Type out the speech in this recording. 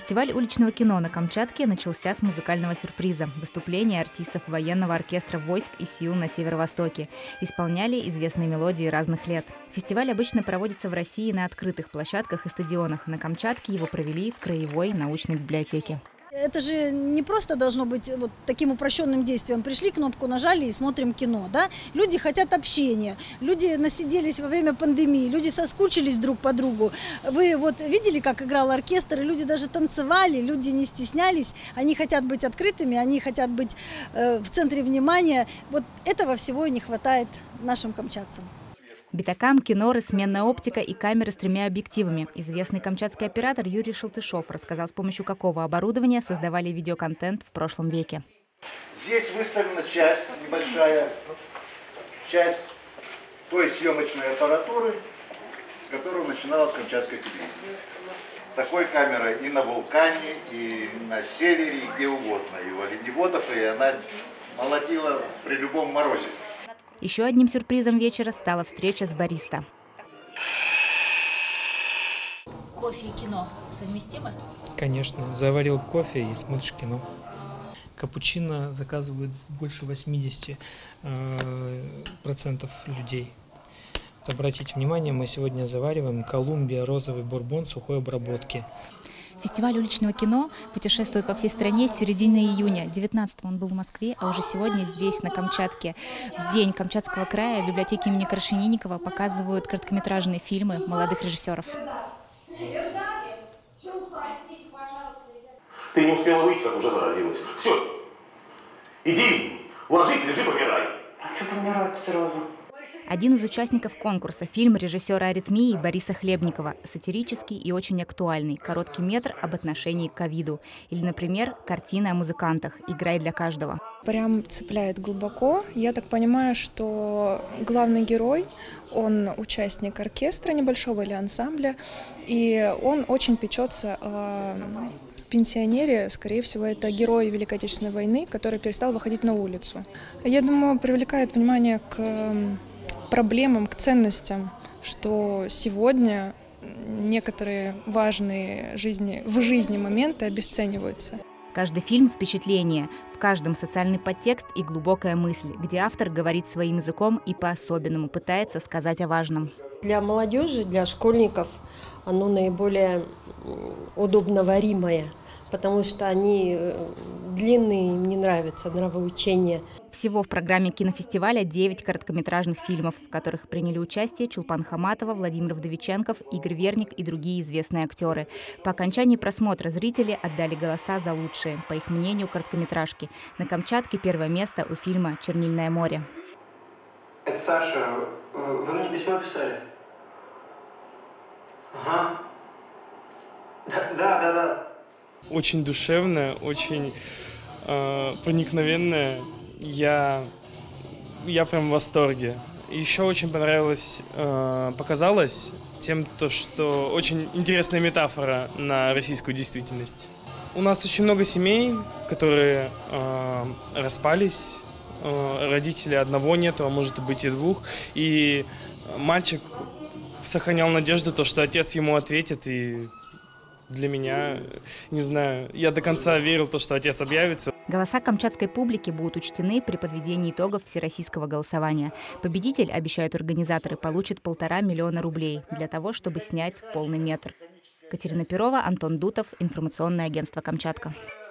Фестиваль уличного кино на Камчатке начался с музыкального сюрприза – выступления артистов военного оркестра войск и сил на Северо-Востоке. Исполняли известные мелодии разных лет. Фестиваль обычно проводится в России на открытых площадках и стадионах. На Камчатке его провели в Краевой научной библиотеке. Это же не просто должно быть вот таким упрощенным действием. Пришли, кнопку нажали и смотрим кино. Да? Люди хотят общения, люди насиделись во время пандемии, люди соскучились друг по другу. Вы вот видели, как играл оркестр, и люди даже танцевали, люди не стеснялись. Они хотят быть открытыми, они хотят быть в центре внимания. Вот этого всего и не хватает нашим камчатцам. Битакам, киноры, сменная оптика и камеры с 3 объективами. Известный камчатский оператор Юрий Шалтышов рассказал, с помощью какого оборудования создавали видеоконтент в прошлом веке. Здесь выставлена часть, небольшая часть той съемочной аппаратуры, с которой начиналась камчатская телевидение. Такой камерой и на Вулкане, и на Севере, и где угодно. И у оленеводов, и она молотила при любом морозе. Еще одним сюрпризом вечера стала встреча с бариста. Кофе и кино совместимы? Конечно. Заварил кофе и смотришь кино. Капучино заказывают больше 80% людей. Обратите внимание, мы сегодня завариваем Колумбия розовый бурбон сухой обработки. Фестиваль уличного кино путешествует по всей стране с середины июня. 19-го он был в Москве, а уже сегодня здесь, на Камчатке. В день Камчатского края в библиотеке имени Крашенинникова показывают короткометражные фильмы молодых режиссеров. Ты не успела выйти, как уже заразилась. Все, иди, ложись, лежи, помирай. А что помирать сразу? Один из участников конкурса – фильм режиссера «Аритмии» Бориса Хлебникова. Сатирический и очень актуальный. Короткий метр об отношении к ковиду. Или, например, картина о музыкантах «Играй для каждого». Прям цепляет глубоко. Я так понимаю, что главный герой, он участник оркестра небольшого или ансамбля, и он очень печется о пенсионере. Скорее всего, это герой Великой Отечественной войны, который перестал выходить на улицу. Я думаю, привлекает внимание к проблемам, к ценностям, что сегодня некоторые важные в жизни моменты обесцениваются. Каждый фильм – впечатление, в каждом социальный подтекст и глубокая мысль, где автор говорит своим языком и по-особенному пытается сказать о важном. Для молодежи, для школьников оно наиболее удобноваримое, потому что они длинные, им не нравится нравоучение. Всего в программе кинофестиваля 9 короткометражных фильмов, в которых приняли участие Чулпан Хаматова, Владимир Вдовиченков, Игорь Верник и другие известные актеры. По окончании просмотра зрители отдали голоса за лучшие. По их мнению, короткометражки. На Камчатке первое место у фильма «Чернильное море». Это Саша. Вы мне письмо писали? Ага. Да. Очень душевная, очень проникновенная. Я прям в восторге. Еще очень показалось тем, что очень интересная метафора на российскую действительность. У нас очень много семей, которые распались, родителей одного нету, а может быть и 2. И мальчик сохранял надежду, что отец ему ответит. И для меня, не знаю, я до конца верил, что отец объявится. Голоса камчатской публики будут учтены при подведении итогов всероссийского голосования. Победитель, обещают организаторы, получит 1,5 миллиона рублей для того, чтобы снять полный метр. Катерина Перова, Антон Дутов, информационное агентство «Камчатка».